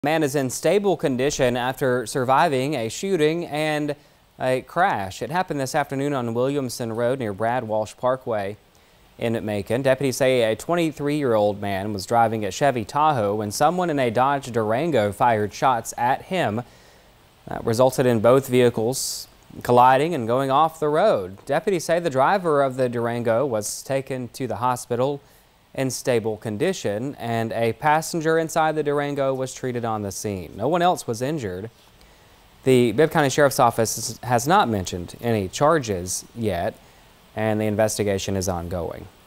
Man is in stable condition after surviving a shooting and a crash. It happened this afternoon on Williamson Road near Brad Walsh Parkway in Macon. Deputies say a 23-year-old man was driving a Chevy Tahoe when someone in a Dodge Durango fired shots at him. That resulted in both vehicles colliding and going off the road. Deputies say the driver of the Durango was taken to the hospital in stable condition, and a passenger inside the Durango was treated on the scene. No one else was injured. The Bibb County Sheriff's Office has not mentioned any charges yet, and the investigation is ongoing.